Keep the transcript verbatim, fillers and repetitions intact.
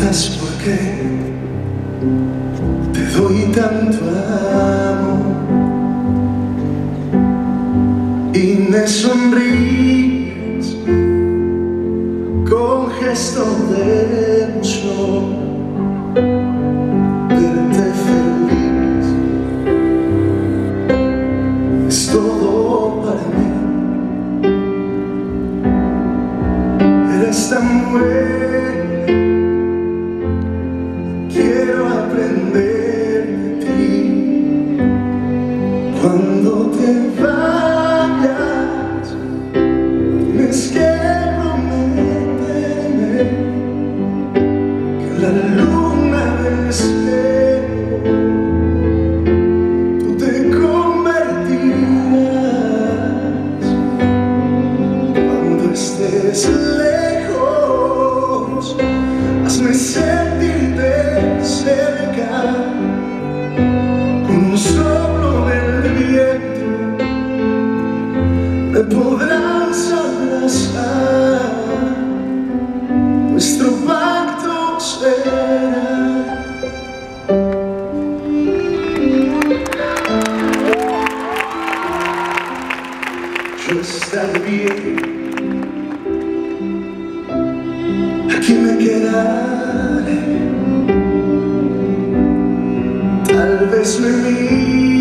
preguntas por qué te doy tanto amor y me sonríes con gesto de emoción. Verte feliz es todo para mí. Eres tan buena, quiero aprender de ti. Cuando te vayas, tienes que prometerme que la luna del cielo tú te convertirás cuando estés lejos. Hazme sentirte cerca con un soplo del viento. Me podrás abrazar, nuestro pacto será. Yo estaré bien, aquí me quedaré. Tal vez me mires